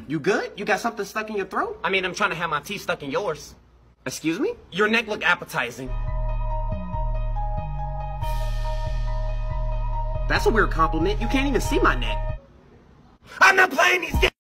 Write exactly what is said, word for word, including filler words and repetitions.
You good? You got something stuck in your throat? I mean, I'm trying to have my teeth stuck in yours. Excuse me? Your neck looked appetizing. That's a weird compliment. You can't even see my neck. I'm not playing these games!